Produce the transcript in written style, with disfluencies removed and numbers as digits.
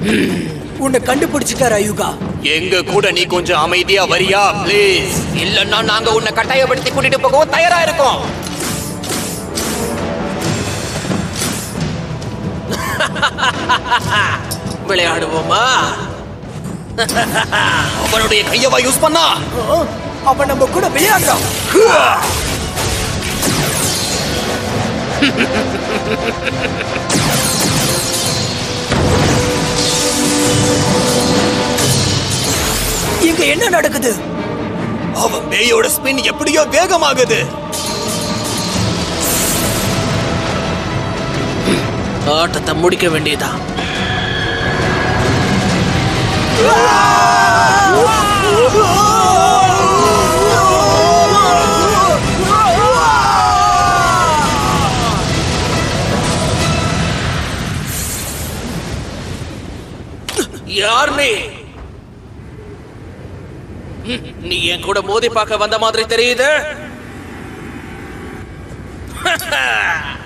உன்னை கண்டுபிடிச்சிட்டாரா யுகா? எங்க கூட நீ கொஞ்சம் அமைதியா வரியா ப்ளீஸ்? இல்லன்னா நாங்க உன்னை கட்டாயப்படுத்தி கூட்டிட்டு போகவும் தயாரா இருக்கோம். விளையாடுவோமா? அவனுடைய கையவா யூஸ் பண்ணா? அவன் நம்ம கூட விளையாடுறான். இங்க என்ன நடக்குது? அவன் பேயோட ஸ்பின் எப்படியோ வேகமாகுது. ஆட்டத்தை முடிக்க வேண்டியதா? யார் நீ என் கூட மோதி பார்க்க வந்த மாதிரி தெரியுது.